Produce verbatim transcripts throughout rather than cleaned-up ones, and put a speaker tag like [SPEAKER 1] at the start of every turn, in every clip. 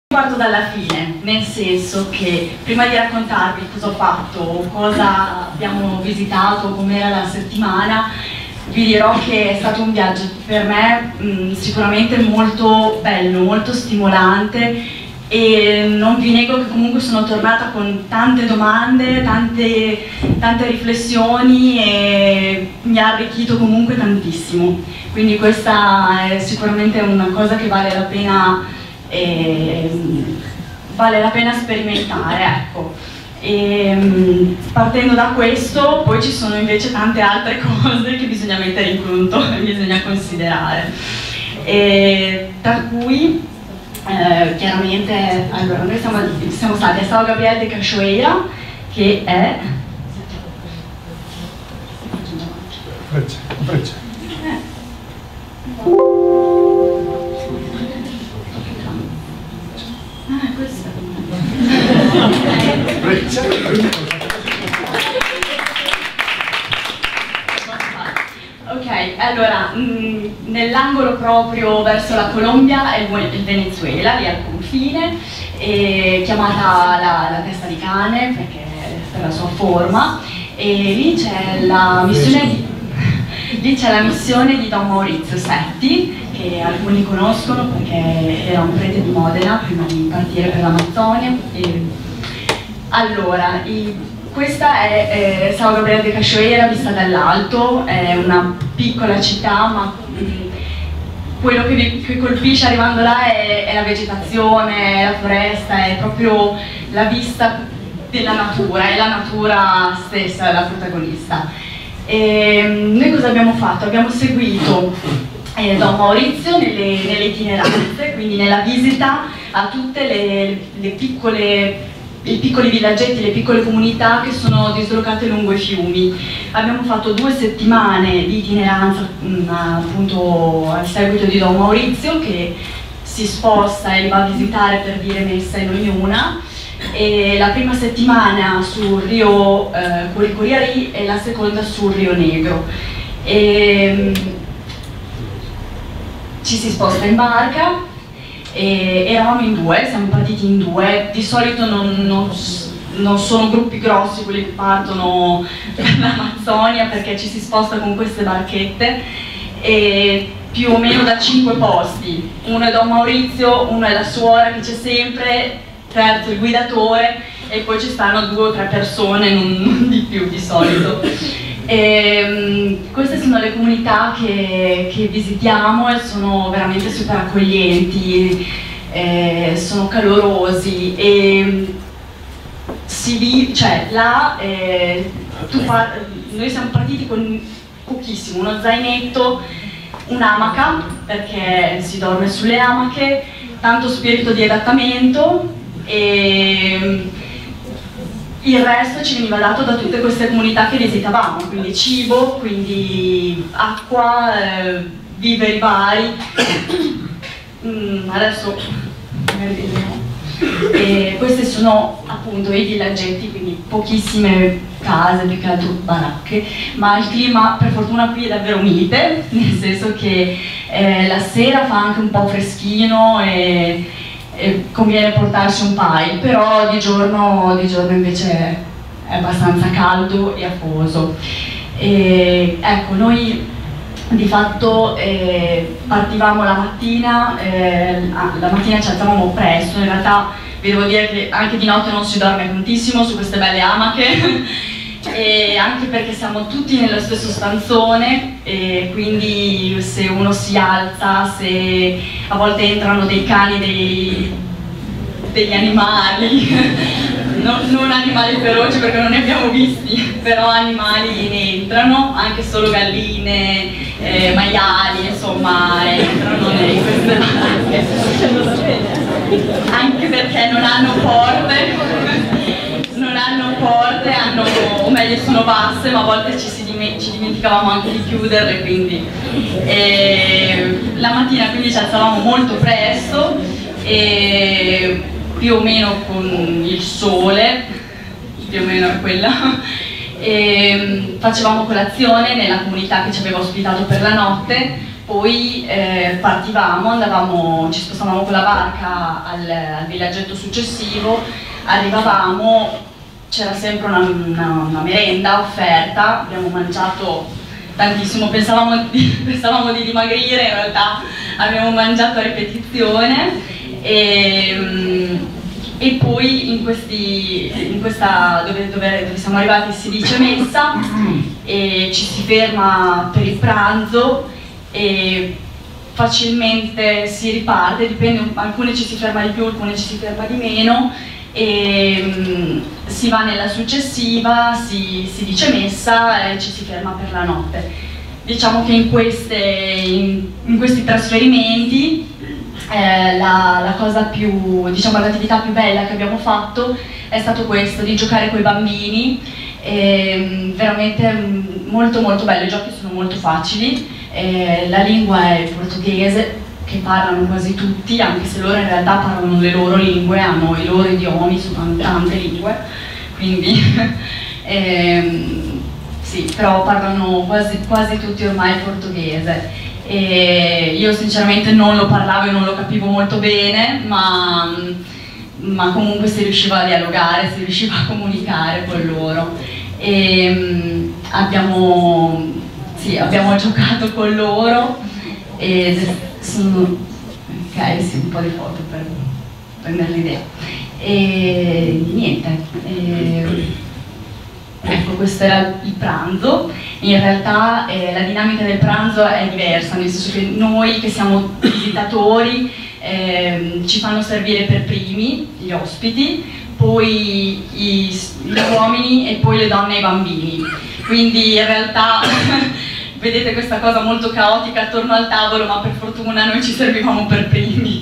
[SPEAKER 1] Parto dalla fine, nel senso che prima di raccontarvi cosa ho fatto, cosa abbiamo visitato, com'era la settimana, vi dirò che è stato un viaggio per me mh, sicuramente molto bello, molto stimolante, e non vi nego che comunque sono tornata con tante domande, tante, tante riflessioni, e mi ha arricchito comunque tantissimo. Quindi questa è sicuramente una cosa che vale la pena E, vale la pena sperimentare, ecco. E, partendo da questo, poi ci sono invece tante altre cose che bisogna mettere in conto e bisogna considerare, e, tra cui eh, chiaramente, allora, noi siamo, siamo stati a São Gabriel de Cachoeira, che è
[SPEAKER 2] Freccia, freccia.
[SPEAKER 1] eh. Ah, questa. Ok, allora, nell'angolo proprio verso la Colombia è il Venezuela, lì al confine, è chiamata la, la testa di cane perché per la sua forma, e lì c'è la missione di, lì c'è la missione di Don Maurizio Setti, che alcuni conoscono perché era un prete di Modena prima di partire per l'Amazzonia. Allora, i, questa è eh, São Gabriel de Cachoeira vista dall'alto, è una piccola città, ma mh, quello che vi che colpisce arrivando là è, è la vegetazione, la foresta, è proprio la vista della natura, è la natura stessa la protagonista. E, noi cosa abbiamo fatto? Abbiamo seguito Eh, Don Maurizio nelle, nelle itineranze, quindi nella visita a tutte le, le piccole, i piccoli villaggetti, le piccole comunità che sono dislocate lungo i fiumi. Abbiamo fatto due settimane di itineranza mh, appunto al seguito di Don Maurizio, che si sposta e li va a visitare per dire messa in ognuna, e la prima settimana sul Rio eh, Curicuriari e la seconda sul Rio Negro. E, ci si sposta in barca, e eravamo in due, siamo partiti in due. Di solito non, non, non sono gruppi grossi quelli che partono per l'Amazzonia, perché ci si sposta con queste barchette, e più o meno da cinque posti. Uno è Don Maurizio, uno è la suora che c'è sempre, terzo il guidatore, e poi ci stanno due o tre persone, non, non di più di solito. E, um, queste sono le comunità che, che visitiamo, e sono veramente super accoglienti, eh, sono calorosi, e si vive, cioè là eh, tu fa, noi siamo partiti con pochissimo, uno zainetto, un'amaca perché si dorme sulle amache, tanto spirito di adattamento, e il resto ci veniva dato da tutte queste comunità che visitavamo, quindi cibo, quindi acqua, eh, viveri vari. mm, adesso e questi sono appunto i villaggetti, quindi pochissime case, più che altro baracche, ma il clima per fortuna qui è davvero mite, nel senso che eh, la sera fa anche un po' freschino e E conviene portarsi un paio, però di giorno, di giorno invece è abbastanza caldo e afoso. E, ecco, noi di fatto eh, partivamo la mattina, eh, la mattina ci alzavamo presto, in realtà vi devo dire che anche di notte non si dorme tantissimo su queste belle amache, e anche perché siamo tutti nello stesso stanzone, e quindi se uno si alza, se a volte entrano dei cani, dei, degli animali, no, non animali feroci perché non ne abbiamo visti, però animali ne entrano, anche solo galline, eh, maiali, insomma, entrano in queste barche, anche perché non hanno porte. Non hanno porte, hanno, o meglio sono basse, ma a volte ci, si diment ci dimenticavamo anche di chiuderle, quindi e la mattina quindi ci alzavamo molto presto, e più o meno con il sole, più o meno è quella, e facevamo colazione nella comunità che ci aveva ospitato per la notte, poi eh, partivamo, andavamo, ci spostavamo con la barca al, al villaggetto successivo, arrivavamo, c'era sempre una, una, una merenda offerta, abbiamo mangiato tantissimo, pensavamo di, pensavamo di dimagrire, in realtà abbiamo mangiato a ripetizione e, e poi in, questi, in questa, dove, dove, dove siamo arrivati si dice messa e ci si ferma per il pranzo e facilmente si riparte, dipende, alcune ci si ferma di più, alcune ci si ferma di meno e um, si va nella successiva, si, si dice messa e ci si ferma per la notte. Diciamo che in, queste, in, in questi trasferimenti eh, la, la cosa più, diciamo l'attività più bella che abbiamo fatto è stato questo, di giocare con i bambini, e, veramente molto molto bello, i giochi sono molto facili. Eh, la lingua è il portoghese, che parlano quasi tutti, anche se loro in realtà parlano le loro lingue, hanno i loro idiomi, hanno tante lingue, quindi ehm, sì, però parlano quasi, quasi tutti ormai il portoghese. E io sinceramente non lo parlavo e non lo capivo molto bene, ma, ma comunque si riusciva a dialogare, si riusciva a comunicare con loro. E, abbiamo Sì, abbiamo giocato con loro e sono... ok, sì, un po' di foto per prendere l'idea. E niente, e, ecco, questo era il pranzo. In realtà eh, la dinamica del pranzo è diversa, nel senso che noi che siamo visitatori eh, ci fanno servire per primi gli ospiti, poi i, gli uomini e poi le donne e i bambini. Quindi in realtà vedete questa cosa molto caotica attorno al tavolo, ma per fortuna noi ci servivamo per primi.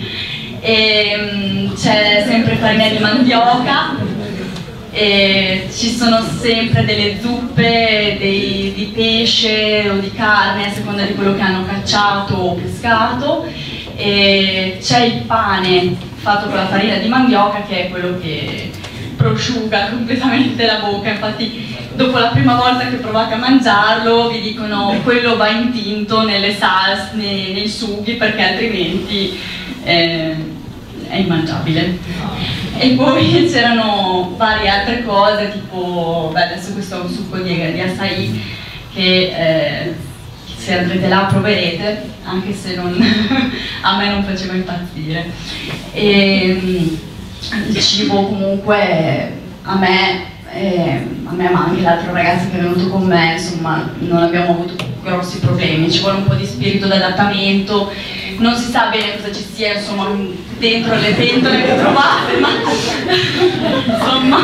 [SPEAKER 1] C'è sempre farina di mandioca, e ci sono sempre delle zuppe dei, di pesce o di carne a seconda di quello che hanno cacciato o pescato. C'è il pane fatto con la farina di mandioca, che è quello che prosciuga completamente la bocca. Infatti dopo la prima volta che provate a mangiarlo vi dicono quello va intinto nelle salse, nei, nei sughi, perché altrimenti eh, è immangiabile. E poi c'erano varie altre cose, tipo, beh, adesso questo è un succo di, di açaí che eh, se andrete là proverete, anche se non, a me non faceva impazzire. E, il cibo comunque a me Eh, a me ma anche l'altro ragazzo che è venuto con me, insomma, non abbiamo avuto grossi problemi, ci vuole un po' di spirito d'adattamento, non si sa bene cosa ci sia, insomma, dentro le pentole che trovate, ma insomma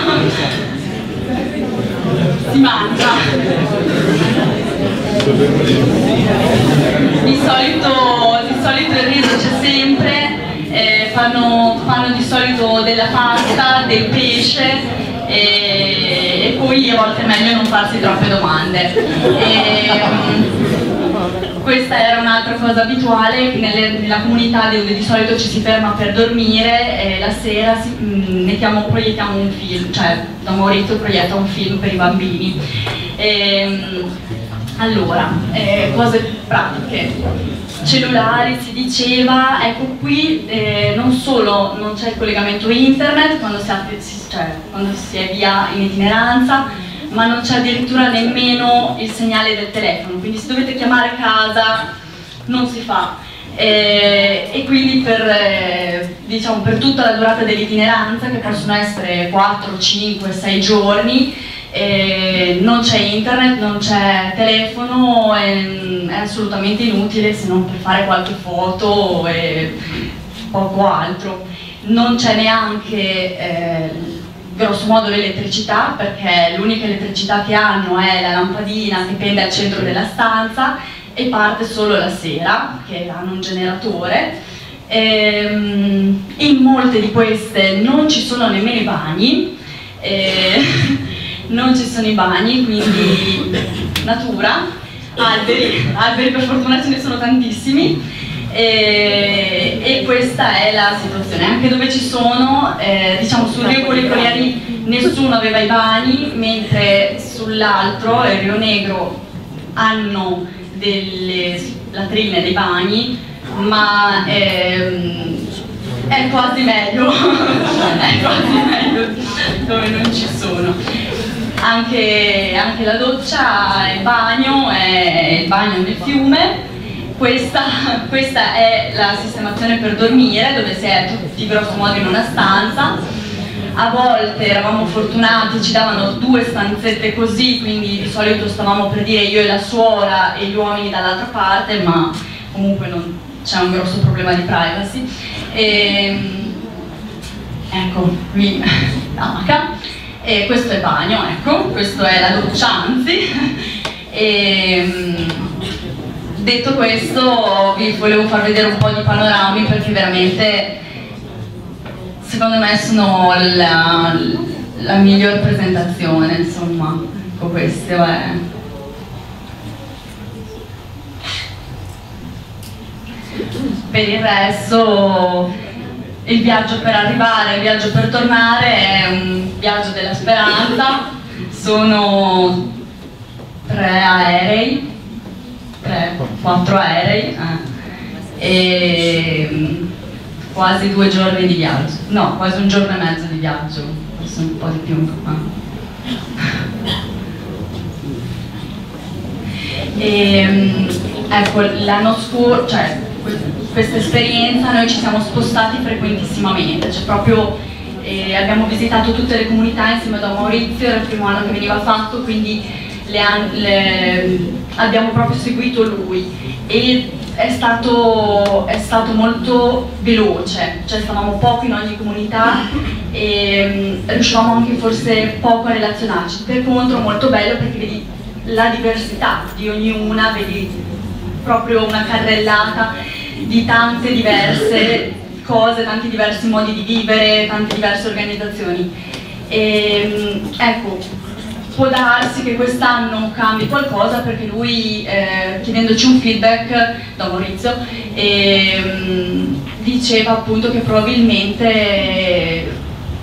[SPEAKER 1] si mangia. Di solito, di solito il riso c'è sempre, eh, fanno, fanno di solito della pasta, del pesce, E, e poi a volte è meglio non farsi troppe domande. E, um, questa era un'altra cosa abituale nelle, nella comunità dove di solito ci si ferma per dormire, e la sera si, mh, mettiamo, proiettiamo un film, cioè da Maurizio proietta un film per i bambini. E, um, allora, eh, cose pratiche. Cellulari, si diceva, ecco qui eh, non solo non c'è il collegamento internet quando si, cioè, quando si è via in itineranza, ma non c'è addirittura nemmeno il segnale del telefono, quindi se dovete chiamare casa non si fa. Eh, e quindi per, eh, diciamo, per tutta la durata dell'itineranza, che possono essere quattro, cinque, sei giorni, Eh, non c'è internet, non c'è telefono, è, è assolutamente inutile se non per fare qualche foto e poco altro. Non c'è neanche eh, grosso modo l'elettricità, perché l'unica elettricità che hanno è la lampadina che pende al centro della stanza e parte solo la sera, che hanno un generatore. Ehm, in molte di queste non ci sono nemmeno i bagni. Eh, non ci sono i bagni, quindi natura, alberi, alberi per fortuna ce ne sono tantissimi, e, e questa è la situazione. Anche dove ci sono, eh, diciamo sul Rio Colli nessuno aveva i bagni, mentre sull'altro, il Rio Negro, hanno delle latrine, dei bagni, ma ehm, è quasi meglio, è quasi meglio dove non ci sono. Anche, anche la doccia, il bagno, è il bagno nel fiume. Questa, questa è la sistemazione per dormire, dove si è tutti grosso modo in una stanza. A volte eravamo fortunati, ci davano due stanzette così, quindi di solito stavamo per dire io e la suora e gli uomini dall'altra parte, ma comunque non c'è un grosso problema di privacy. E, ecco, qui l'amaca. E questo è il bagno, ecco, questo è la doccia, anzi. E, detto questo, vi volevo far vedere un po' di panorami perché veramente, secondo me, sono la, la miglior presentazione, insomma. Ecco, questo è. Per il resto, il viaggio per arrivare, il viaggio per tornare è un viaggio della speranza. Sono tre aerei, tre, quattro aerei eh, e quasi due giorni di viaggio, no, quasi un giorno e mezzo di viaggio, forse un po' di più. E, ecco, l'anno scorso, cioè questa esperienza noi ci siamo spostati frequentissimamente, cioè proprio eh, abbiamo visitato tutte le comunità insieme a Maurizio, era il primo anno che veniva fatto, quindi le, le, abbiamo proprio seguito lui e è stato, è stato molto veloce, cioè stavamo poco in ogni comunità e um, riuscivamo anche forse poco a relazionarci. Per contro molto bello perché vedi la diversità di ognuna, vedi proprio una carrellata di tante diverse cose, tanti diversi modi di vivere, tante diverse organizzazioni. E, ecco, può darsi che quest'anno cambi qualcosa perché lui, eh, chiedendoci un feedback da Maurizio, eh, diceva appunto che probabilmente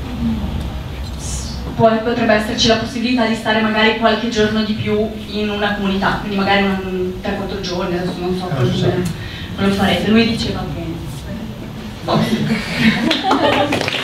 [SPEAKER 1] poi potrebbe esserci la possibilità di stare magari qualche giorno di più in una comunità, quindi magari tre quattro giorni, adesso non so come lo farete. Lui diceva che... Oh.